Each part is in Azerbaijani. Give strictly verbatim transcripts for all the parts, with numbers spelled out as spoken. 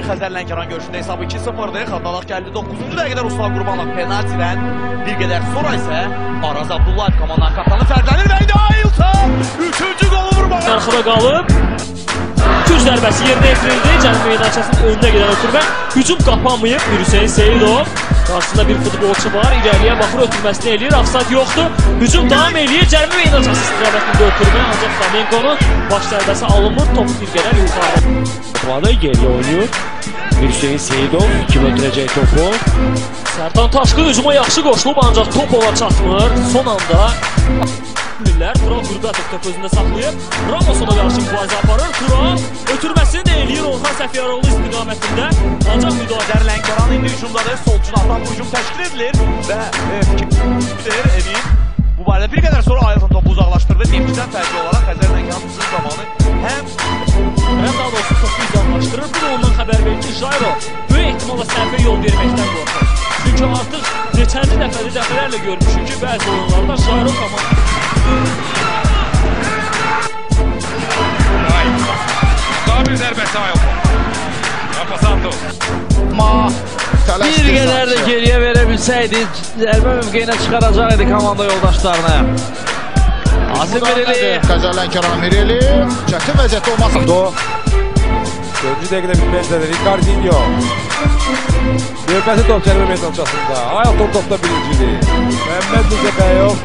Xəzər Lənkəran görüşündə hesabı iki sıfırdır. Xattalaq gəldi doqquzuncu dəqiqədə Ruslan Qurbanov penaltidən. Bir qədər sonra isə Araz Abdullayev komandanın kaptanı fərqlənir və indi Ailton üçüncü qolu vurmağa. Arxada qalıb. Güc zərbəsi yerinə yetirildi. Cənubi meydançasının önünə gedən ötürmə. Hücum qapanmayıb. Hüseyin Seyidov. Qarşısında bir futbolçu var. İləriyə baxır, ötürməsini eləyir. Afsayt yoxdur. Hücum davam eləyir. Cənubi meydançası istiqamətində ötürmə. Ancaq Flamenkonun baş zərbəsi alınmır. Top bir qədər yuxarı. Toplarda geriye oynuyor. Bir Hüseyin Seyidov kim ötürəcək topu. Sərtan Taşqın hücuma yaxşı qoşulub, ancaq top ona çatmır. Son anda Müller, Tural Qurqatov top özündə saxlayıb. Ramos ona qarşı mübarizə aparır. Tural ötürməsini də eləyir Orxan Səfiyaroğlu istiqamətində. Ancaq müdafiə Lənkəran indi hücumdadır. Solcuna atan bu hücum təşkil edilir və fikir Emin bu barədə bir qədər sonra Ailton topu uzaqlaşdırdı. Nefçidən fərqli olaraq Xəzər Lənkəran hücum zamanı həm həm daha doğrusu topu uzaqlaşdırır. Bu da ondan xəbər verir ki, Jairo böyük ehtimalla səhvə yol verməkdən qorxur. Çünki artıq neçənci dəfəli dəfələrlə görmüşük ki, bəzi oyunlarda Jairo komanda daha bir zərbəsi Ailton. Rafa Santos. Bir qədər də geriyə verə bilsəydi, zərbə mövqeyinə çıxaracaq idi komanda yoldaşlarını. Azim Mireli. Xəzər Lənkəran Mireli. Çətin vəziyyətdə olmasın. dördüncü dəqiqədə bitməkdədir. Ricardinho. Növbəti top cərimə meydançasında. Ailton topda birincidir. Məhəmməd Nizəbəyov.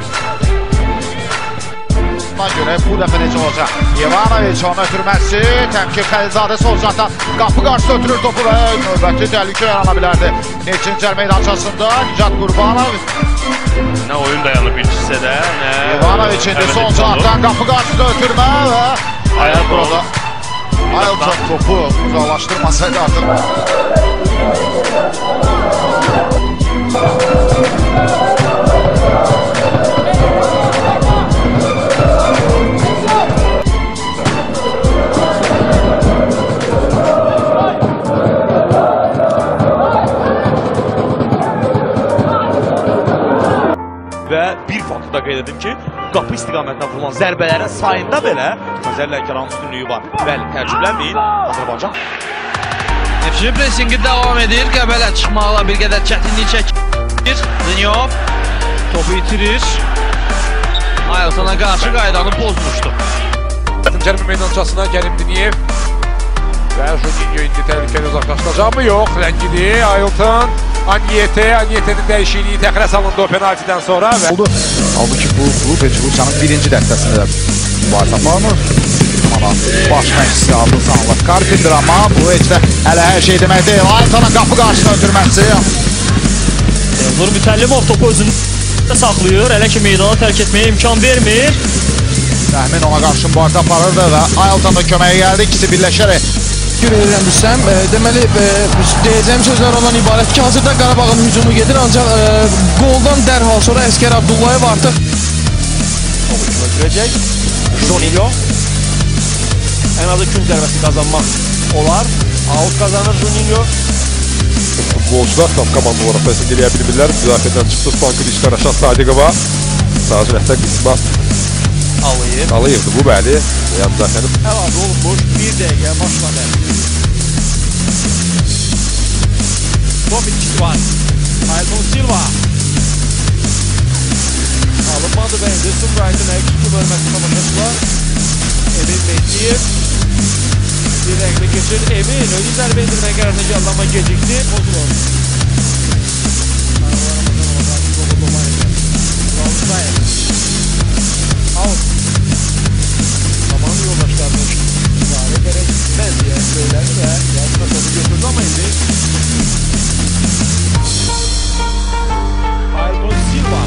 Buna görə bu dəfə necə olacaq? Yevanoviç ona ötürməsi. Təmkir Xəlilzadə sol zaten qapı qarşısında ötürür topu və növbəti təhlükə yarana bilərdi. Neçin cər meydançasında Nicat Qurbanov. Nə oyun dayanıb ilk hissədə, nə... Yevanoviç indi sol zaten qapı qarşısında ötürmə və Ailton. Ailton topu uzaqlaşdırmasaydı artıq. Və bir faktı da qeyd edim ki, qapı istiqamətindən vurulan zərbələrin sayında belə Xəzər Lənkəranın üstünlüyü var. Bəli, təəccüblənməyin, Azərbaycan. Neftçinin presingi davam edir. Qəbələ çıxmaqla bir qədər çətinlik çəkir. Zinyov topu itirir. Ailtona qarşı qaydanı pozmuşdu. Cərimə meydançasına Kərim Diniyev. Və Juninho indi təhlükəni uzaqlaşdıracaq mı? Yox, Ləngidi, Ailton. Anyete, Anyete'nin dəyişikliyi təxirə salındı o penaltiden sonra. Oldu. Halbuki bu klub heç Rusiyanın birinci dəstəsində mübarizə aparmır. Baş məşqçisi Abdul Sanalov Karpindir, amma bu heç də hələ hər şey demək deyil. Ailton'un qapı qarşısına ötürməsi. Nur Mütəllimov topu özündə saxlayır. Hələ ki meydanı tərk etməyə imkan vermir. Rəhmin ona qarşı mübarizə aparırdı və Ailton da köməyə gəldi. İkisi birləşərək. Görürəmsəm, e, deməli e, deyəcəyim sözlər ondan ibarət ki, hazırda Qarabağın hücumu gedir, ancaq e, qoldan dərhal sonra Əskər Abdullayev artıq Topu kim öldürəcək? Juninho. Ən azı gün zərbəsi qazanmaq olar. Out kazanır Juninho. Futbolcular tam komanda olaraq fəsil eləyə bilmirlər. Müdafiədən çıxdı Spanka Dişlər Aşad Sadiqova. Sağ cürətdə qisma Alayır. Alayırdı bu bəli. Yəni müdafiənin Əlavə olunmuş bir dəqiqə başladı. Top itkisi var. Ailton Silva. Alınmadı və Anderson Wright'ın əks iki bölməsi tamaşaçılar. Emin Mehdiyev. Bir dəqiqə geçir. Emin özü zərbə indirməyə qərarına gəldi, amma gecikdi. Pozulur. Out. Zamanı yoldaşlarına müdahale gerekmez diye söylendi ve yarışma topu götürdü ama indi Ailton Silva.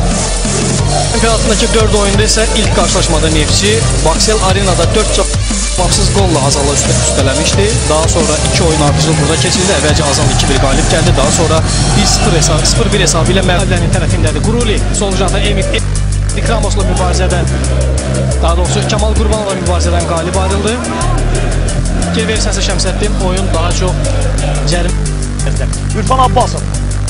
Çempionatındakı dörd oyunda isə ilk qarşılaşmada Neftçi Baksel Arenada dörd Baxsız qolla Azalla üstə üstələmişdi. Daha sonra iki oyun artıcıl burada keçildi. Əvvəlcə Azal iki bir qalib gəldi. Daha sonra bir sıfır hesabı, sıfır bir hesabı ilə Mərdlənin tərəfindədir. Quruli sol cənahda Emir İkramosla mübarizədən, daha doğrusu Kamal Qurbanova mübarizədən qalib ayrıldı. Geri verirsənsə Şəmsəddin, oyun daha çox cərim. Ürfan Abbasov.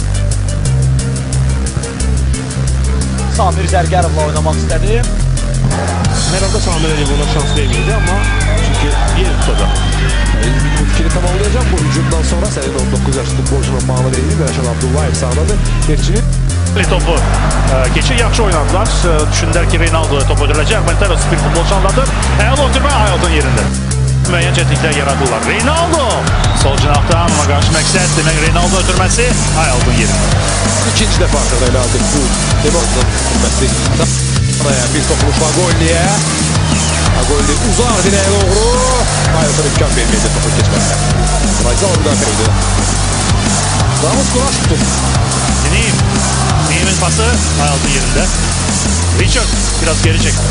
Samir Zərgərovla oynamaq istədi. Hər halda Samir Əliyev ona şans verməydi, amma çünki yer tutacaq. Bu fikri tamamlayacaq. Bu hücumdan sonra sənin on doqquz yaşlı futbolcuna bağlı verilir. Rəşad Abdullayev sağladı. Yerçinin topu e, geçir, yaxşı oynadılar. E, düşündülər ki, Reynaldo'ya top ödürüləcək. Monteros bir futbolçu anladır. Əl ötürmə Ayoltun yerində. Müəyyən çətinliklər yaradırlar. Reynaldo sol cinahdan, amma qarşı məqsəd demək Reynaldo ötürməsi Ayoltun yerində. İkinci dəfə artıq elə aldık bu Reynaldo'dan ötürməsi. Araya bir topluluş var Golli'ye. Golli uzar direğe doğru. Ayoltun imkan vermeydi topu geçmesine. Rayzal müdafaa ediyor. Ramos Kuraş tuttu. Deneyim. Deneyim'in pası Ayoltun yerində. Richard biraz geri çekti.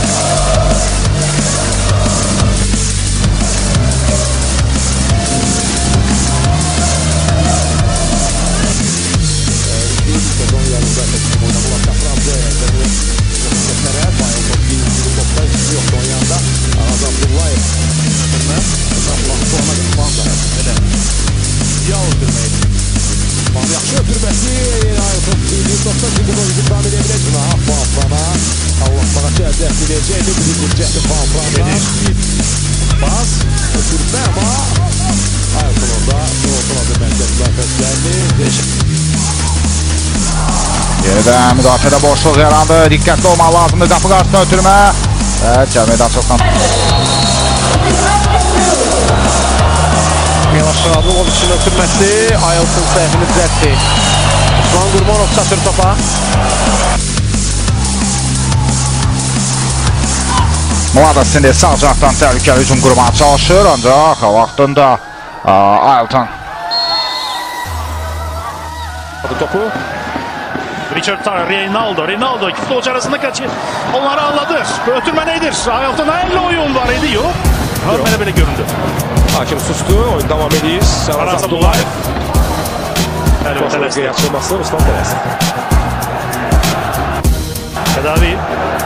Yaxşı ötürməsi Ayoltun doksan sekiz oyuncu tamir edebilir. Fanfrana Allah'mağa cəhdət edəcək. Bir cəhdi Fanfrana. Bas ötürmə ama Ayoltun orada ortaladı məncə müdafiəçilərini. Yeniden müdafiədə boşluq yarandı. Diqqətli olmaq lazımdır. Qapı qarşısına ötürmə. Evet, cəmiyyədən çoxdan. Miloš Radulovićin ötürməsi, Ayoltun səhvini düzəltdi. Osman Qurbanov çatır topa. Mlada Sindi sağ cəhətdən təhlükəli hücum qurmağa çalışır, ancaq vaxtında Ayoltun. Topu. Richard Tarr, Reynaldo, Reynaldo iki futbolcu arasında kaçır. Onları anladı. Ötürme nedir? Ayoltun elle oyun var idi, yok. Hörmene böyle göründü. Hakim sustu, oyun devam edir. Aras Abdullayev. Koşulmaya açılması Ruslan Teres. Bedavi.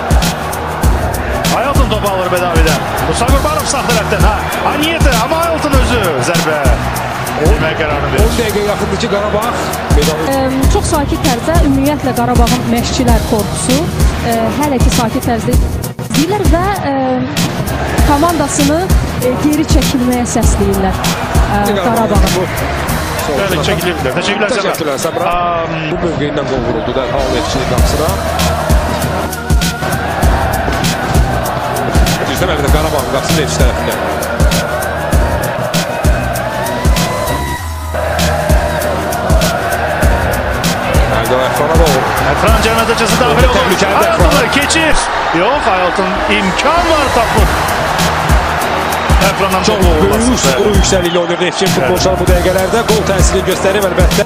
Ayoltun topu alır Bedavi'den. Ruslan Qurbanov sağ tərəfdən. Ha, Anyete ama Ayoltun özü zərbə. Olmaya qərarını verir. on dəqiqə yaxındakı Qarabağ medalı. Çox sakit tərzdə ümumiyyətlə Qarabağın məşqçilər korpusu e, hələ ki sakit tərzdə izləyirlər və e, komandasını e, geri çəkilməyə səsləyirlər e, Qarabağın. Bəli, çəkilirlər. Təşəkkürlər Səmra. Təşəkkürlər Səmra. Bu mövqeyindən qol vuruldu dərhal Neftçinin qapısına. Düzdür, əlində Qarabağın qapısı Neftçi tərəfində. Efran Cernadacısı dahil olur. Ayoltun'u geçir. Yok, Ayoltun imkan var tapıp. Efran'dan Çok böyük skuru yüksəliklə oynayır Neftçi futbolcular bu dəqiqələrdə. Qol təsirini göstərir əlbəttə.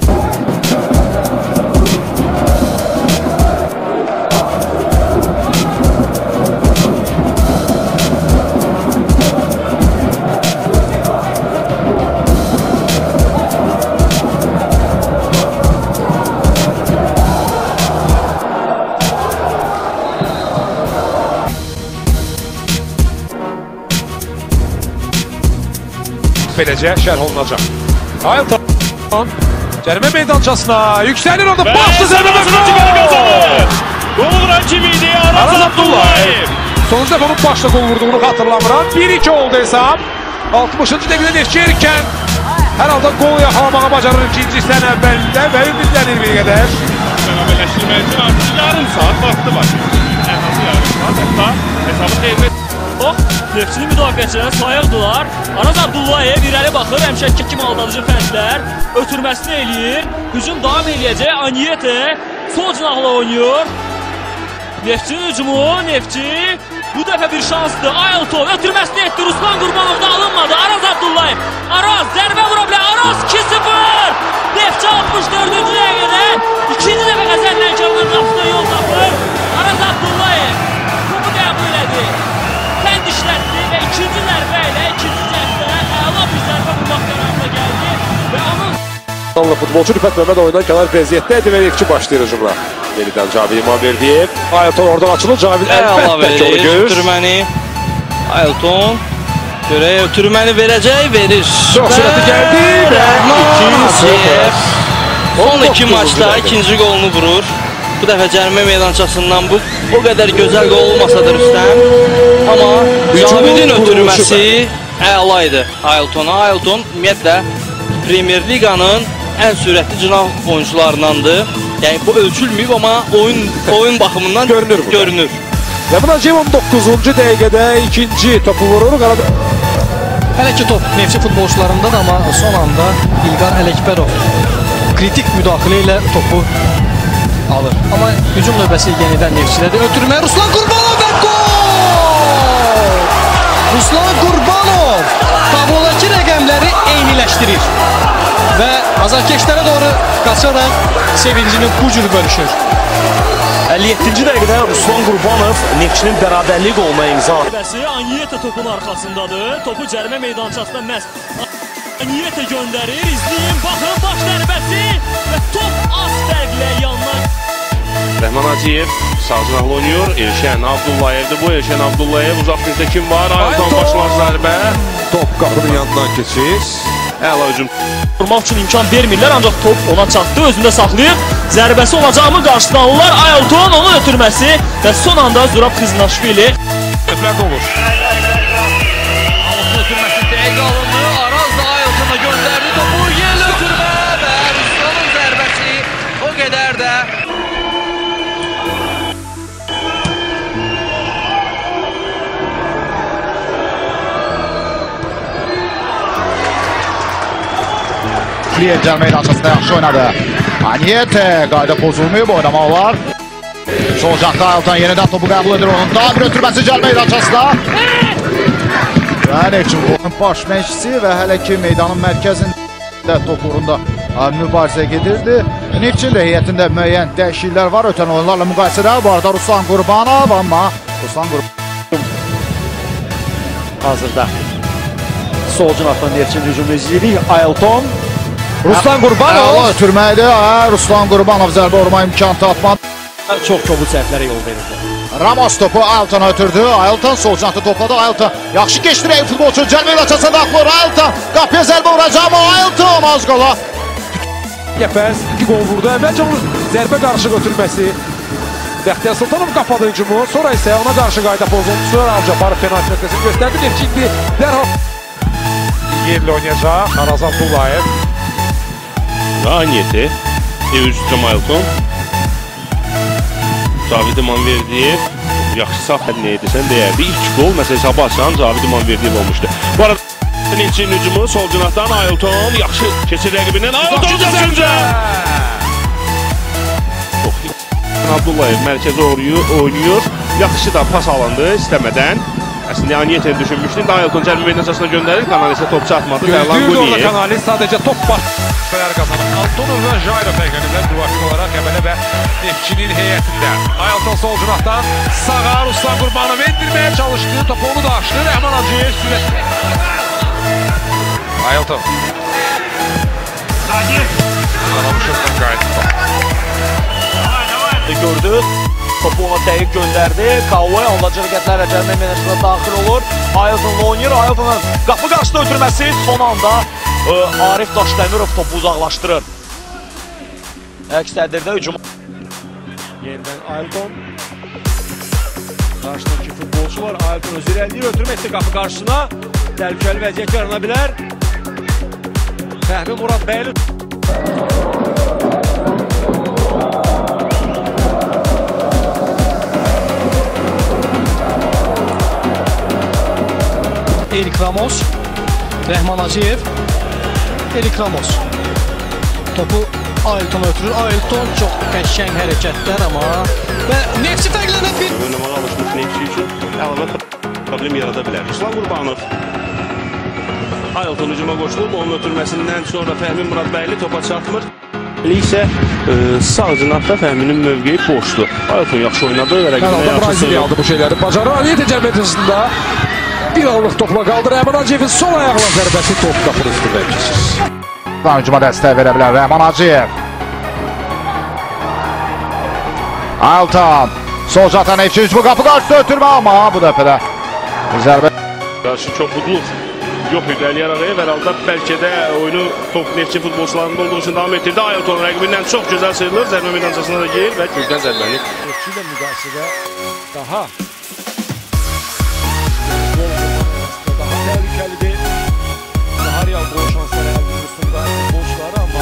Beləcə şərh olunacaq. Ayoltun cərimə meydançasına yüksəlir orada başlı zərbə və gol! Gol rakibiydi Aras Abdullayev. Sonuncu dəfə onun başla gol vurduğunu xatırlamıram. bir iki oldu hesab. altmışıncı dəqiqədə Neftçi erkən hər halda gol yaxalamağa bacarır ikinci hissənin əvvəlində və ümidlənir bir qədər. Beraberləşdirmək üçün artıq yarım saat vaxtı var. Ən azı yarım saat. Hətta hesabı qeybət. Oh, Neftçinin müdafiəçiləri sayıqdılar. Aras Abdullayev irəli baxır, həmişəki kimi aldadıcı fəndlər ötürməsini eləyir. Hücum davam eləyəcək. Anyete sol cinahla oynayır. Neftçinin hücumu, Neftçi bu dəfə bir şansdır. Ayoltun ötürməsini etdi. Ruslan Qurbanov da alınmadı. Aras Abdullayev. Aras zərbə vura bilər. Aras iki sıfır. Neftçi altmış dördüncü dəqiqədə ikinci dəfə Qəzənlən Kəmrın qapısına yol tapır. Aras Abdullayev topu qəbul elədi. Fənd işlətdi və ikinci Azərbaycanlı futbolçu Rüfət Məmməd oyundan kənar vəziyyətdədir və Neftçi başlayır hücumla. Yenidən Cavid İmamverdiyev. Ailton oradan açılır. Cavid əlbəttə ki onu görür. Ötürməni. Ailton. Görək ötürməni verəcək, verir. Çox sürətli gəldi və Rəhmanaziyev. Son iki maçda ikinci qolunu vurur. Bu dəfə cərimə meydançasından bu o qədər gözəl qol olmasa da Rüstəm. Amma Cavidin ötürməsi əla idi Ailtona. Ailton ümumiyyətlə Premier Liqanın ən sürətli cınav oyuncularındandır. Yəni bu ölçülməyib, amma oyun oyun baxımından görünür. görünür. Rəhmanaziyev on doqquzuncu dəqiqədə ikinci topu vurur. Hələ ki top Neftçi futbolçularında da, amma son anda İlqar Ələkbərov kritik müdaxilə ilə topu alır. Amma hücum növbəsi yenidən Neftçidədir. Ötürmə Ruslan Qurbanov və gol! Ruslan Qurbanov tablodakı rəqəmləri eyniləşdirir və azarkeşlərə doğru qaçaraq sevincini bu cür bölüşür. əlli yeddinci dəqiqədə Ruslan Qurbanov Neftçinin bərabərlik qoluna imza atır. Anyeta topun arxasındadır. Topu cərimə meydançasında məhz Anyeta göndərir. İzləyin, baxın baş zərbəsi və top az fərqlə yandan. Rəhmanaziyev sağ cinahlı oynuyor. Elşən Abdullayevdir bu. Elşən Abdullayev uzaq gücdə kim var? Ailton başlar zərbə. Top qapının yanından keçir. Əla hücum. Vurmaq üçün imkan vermirlər, ancaq top ona çatdı, özündə saxlayıb. Zərbəsi olacaqmı qarşıdan alırlar. Ailton onun ötürməsi və son anda Zurab Xiznaşvili. Öflərdə olur. Ailton ötürməsi dəqiq alındı. Araz da Ailton'a göndərdi topu. Yel ötürmə və Ruslanın zərbəsi o qədər də. Kliyercan meydançasında yaxşı oynadı. Anyete qayda pozulmayıb, oynamaq var. Sol caqda Ailton yenidən topu qəbul edir onun. Daha bir ötürməsi cəl meydançasında. Və Neftçi baş məşqçisi və hələ ki meydanın mərkəzində top uğrunda mübarizə gedirdi. Neftçinin də heyətində müəyyən dəyişikliklər var ötən oyunlarla müqayisədə. Bu arada Ruslan Qurbanov, amma Ruslan Qurbanov hazırda sol cinahdan Neftçinin hücumunu izləyirik. Ailton. Ruslan Qurbanov ötürməkdir. Ruslan Qurbanov zərbə vurma imkan tapmadı. Çox kobud səhvlərə yol verirdi. Ramos topu Ailtona ötürdü. Ailton sol cinahda topladı. Ailton yaxşı keçdirək futbolçu. Cəl meydançasına daxil olur. Ailton qapıya zərbə vuracaq amma Ailton az qala. Gəpəz iki gol vurdu. Əvvəlcə onun zərbə qarşı götürməsi. Bəxtiyar Sultanov qapadı hücumu. Sonra isə ona qarşı qayda pozuntusu Alcaparov penalti nöqtəsini göstərdi. Neftçi indi dərhal yerlə oynayacaq. Araz Abdullayev. Anyeti. Evüstüm Ailton. Cavid İmamverdiyev. Yaxşı sağ nə edirsən deyərdi. İlk gol məsələ hesabı açan Cavid İmamverdiyev olmuşdu. Bu arada Neftçinin hücumu sol cinahdan Ailton. Yaxşı keçir rəqibindən. Ailton zərbə! Abdullayev mərkəzə oynuyor. Yaxşı da pas alındı istəmədən. Əslində Anyeteni düşünmüşdü. Ailton cərimə meydançasına göndərir. Kanalis top çatmadı. Gördüyürdü orada Kanalis sadəcə top baş. Kazanır. Antonov və Jairo Peyğənindən müvafiq olaraq Qəbələ və Neftçinin heyətində. Ailton sol cinahdan sağa Ruslan Qurbanov endirməyə çalışdı. Topu onu da açdı. Rəhmanaziyev sürətli. Ailton. Qalamışızdan qayıtdı. Gördü. Topu ona dəqiq göndərdi. Kavvay aldıcı hərəkətlərlə cərimə meydançasına daxil olur. Ailton'la oynayır. Ailton'un qapı qarşısında ötürməsi son anda ə, Arif Daşdəmirov topu uzaqlaşdırır. Əks təqdirdə hücum. Yenidən Ailton. Qarşıdakı futbolçu var. Ailton öz irəliləyir, ötürmə etdi qapı qarşısına. Təhlükəli vəziyyət yarana bilər. Fəhmi Murad Bəyli. Erik Ramos, Rəhmanaziyev, Erik Ramos. Topu Ailton ötürür. Ailton çox qəşəng hərəkətlər amma və Neftçi fərqlənə bir Oynamağa alışmış Neftçi üçün əlavə problem yarada bilər. Ruslan Qurbanov. Ailton hücuma qoşulub, onun ötürməsindən sonra Fəhmi Murad Bəyli topa çatmır. isə e, sağ cinahda Fəhminin mövqeyi boşdur. Ailton yaxşı oynadı və rəqibinə yaxşı Braziliya aldı bu şeyləri. Bacarır. Anyete cəmiyyətəsində bir anlıq topla qaldı. Rəhmanaciyevin sol ayaqla zərbəsi top qapının üstündən keçir. hücuma dəstək verə bilər Rəhman Hacıyev. Aylton. Sol catan Neftçi hücumu qapı qarşısında ötürmə amma bu dəfədə zərbə. Qarşı çoxluq yox idi Əli Yarağıya və halda bəlkə də oyunu top Neftçi futbolçularında olduğu üçün davam etdirdi. Aylton rəqibindən çox gözəl sayılır. Zərbə meydançasına da geyir və gözdən zərbəni. Neftçi ilə müqayisədə daha daha təhlükəlidir. Daha real gol şansları əldə üstündə futbolçuları amma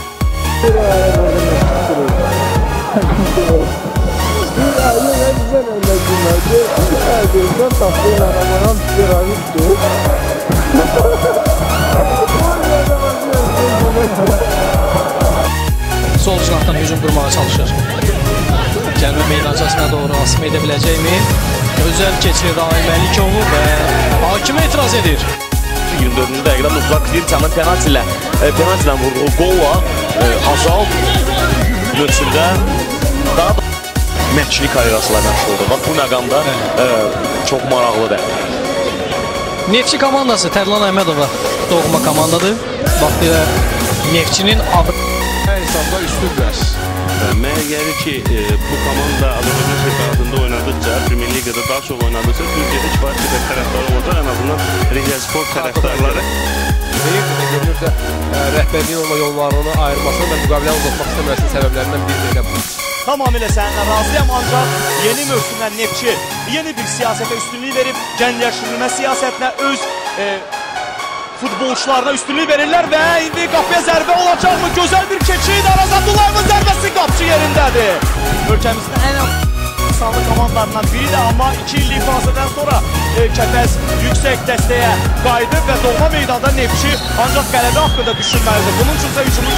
Sol cinahdan hücum qurmağa çalışır. Cənubi meydançasına doğru asma edə biləcəkmi? Gözəl keçir Rahim Əlikoğlu və hakimə etiraz edir. iyirmi dördüncü dəqiqədə Mutlaq Kvirçanın penalti ilə penalti ilə vurduğu qolla Azal mövsümdə daha da məşqçilik karyerasıyla məşğul oldu. Bax bu məqamda çox maraqlıdır. Neftçi komandası Tərlan Əhmədova doğma komandadır. Bax belə Neftçinin adı hesabda üstündür. Mənə gəlir ki, bu komanda Azərbaycan çempionatında oynadıqca, Premier Liqada daha çox oynadıqca, Türkiyədə kifayət qədər tərəfdarı olacaq, ən azından Riga Sport tərəfdarları. Deyir, görünür də rəhbərliyin onunla yollarını ayırmasını və müqavilə uzatmaq istəməsinin səbəblərindən biri də bu. Tamamilə səninlə razıyam, ancaq yeni mövsümdən Neftçi yeni bir siyasətə üstünlük verib, gəncləşdirilmə siyasətinə öz e, futbolçularına üstünlük verirlər və indi qapıya zərbə olacaqmı? Gözəl bir keçid, Araz Abdullayevin zərbəsi qapçı yerindədir. Ölkəmizin ən insanlı komandalarından biridir, amma iki illik fazladan sonra e, Kəpəz yüksək dəstəyə qayıdıb və doğma meydanda Neftçi ancaq qələbə haqqında düşünməlidir. Bunun üçünsə hücumu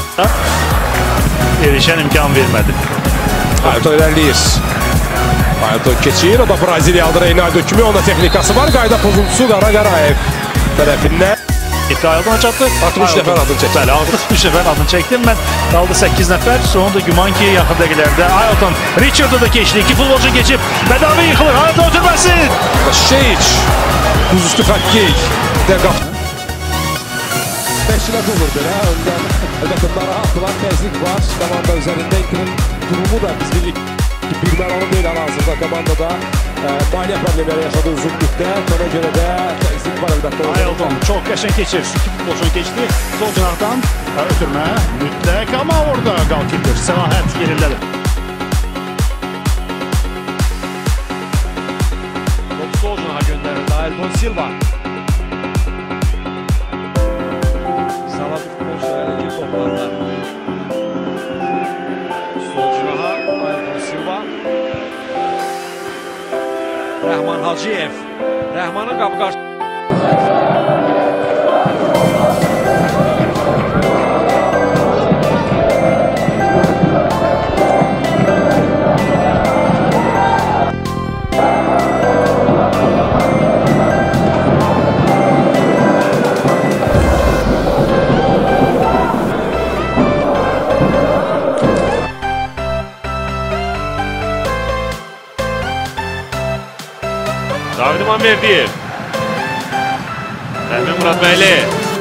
erişən imkan vermədi. Aylton irəliyir. Aylton keçir, o da Braziliyalı Reynaldo kimi, onda texnikası var. Qayda pozuntusu Qara Qarayev tərəfindən. Aylton çatdı. altmış nəfər adını çəkdim. Bəli, altmış nəfər adını çəkdim mən. Qaldı səkkiz nəfər. Sonunda güman ki, yaxın dəqiqələrdə Aylton Richard'ı da keçdi. İki futbolcu keçib bədavi yıxılır. Aylton ötürməsin. Şeyic. Buzüstü Xakkey. Dəqaf. Təşkilat olur belə. Öndən əlbəttə narahatlar, təzyiq var. Komanda üzərində itirin durumu da biz bilirik ki, bir mənalı deyil hal-hazırda komandada maliyyə problemləri yaşadı uzun müddət. Ona görə də təzyiq var əlbəttə. Aylton çox qəşəng keçir. İki futbolçunu keçdi. Sol cinahdan ötürmə mütləq, amma orada qalkidir. Səlahət yerindədir. Sol cinaha göndərildi Aylton Silva. Saladı futbolçular ələ girib toplarlar. Sol cinaha Aylton Silva. Rəhman Hacıyev. Rəhmanın qapı qarşı. David İmanverdiyev. Rəhmi Muradbəyli.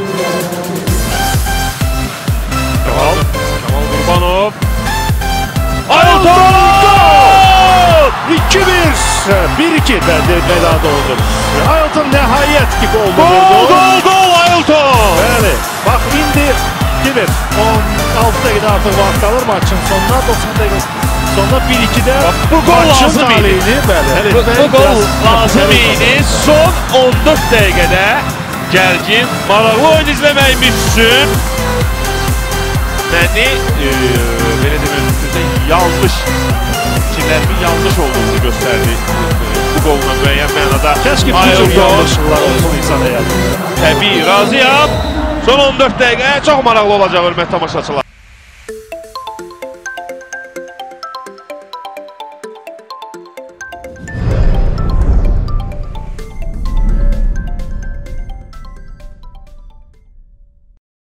Kamal. Kamal Qurbanov. Aylton! iki bir. bir iki vəda oldu. Aylton nəhayət ki gol vurdu. Gol, gol, gol Aylton! Bəli. Bax indi iki bir. on altı dəqiqə artıq vaxt qalır maçın sonuna. doxsan dəqiqə sonra bir ikidə bu gol lazım idi. Bəli. Bu, bu gol lazım idi. Son on dörd dəqiqədə gərgin, maraqlı oyun izləməyimiz üçün məni e, belə demək, yanlış fikirlərimin yanlış olduğunu göstərdi bu qoluna müəyyən mənada. Kəşki bu cür yanlışlıqlar olsun insan həyatında. Təbii, razıyam. Son on dörd dəqiqə çox maraqlı olacaq hörmətli tamaşaçılar.